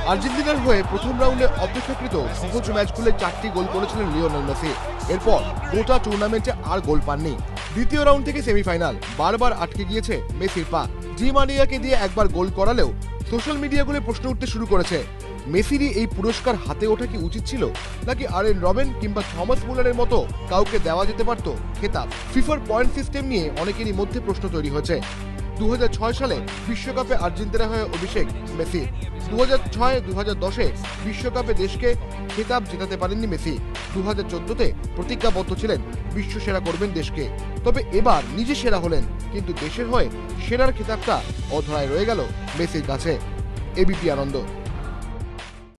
আর্জেন্টিনার হয়ে প্রথম রাউন্ডে অপেক্ষাকৃত সহজ ম্যাচগুলোয় 4টি গোল করেছিলেন লিওনেল মেসি। এরপর গোটা টুর্নামেন্টে আর গোল পাননি। দ্বিতীয় রাউন্ড থেকে সেমিফাইনাল বারবার আটকে গিয়েছে মেসির পা। ডি মারিয়াকে দিয়ে একবার গোল করালেও সোশ্যাল মিডিয়াগুলো প্রশ্ন উঠতে শুরু করেছে, মেসিরই এই পুরস্কার হাতে ওঠা কি উচিত ছিল, নাকি আরেন রবেন কিংবা থমাস মুলারের মতো কাউকে দেওয়া যেতে পারত খেতাব। ফিফার পয়েন্ট সিস্টেম নিয়ে অনেকেরই মধ্যে প্রশ্ন তৈরি হয়েছে। 2006 সালে বিশ্বকাপে আর্জেন্টিনা হয়ে অভিষেক মেসি। 2006-2010-এ বিশ্বকাপে দেশকে খেতাব জেতাতে পারেননি মেসি। 2014-তে প্রতিজ্ঞাবদ্ধ ছিলেন বিশ্ব সেরা করবেন দেশকে। তবে এবার নিজে সেরা হলেন, কিন্তু দেশের হয়ে সেরার খেতাবটা অধরায় রয়ে গেল মেসির কাছে। এবিপি আনন্দ।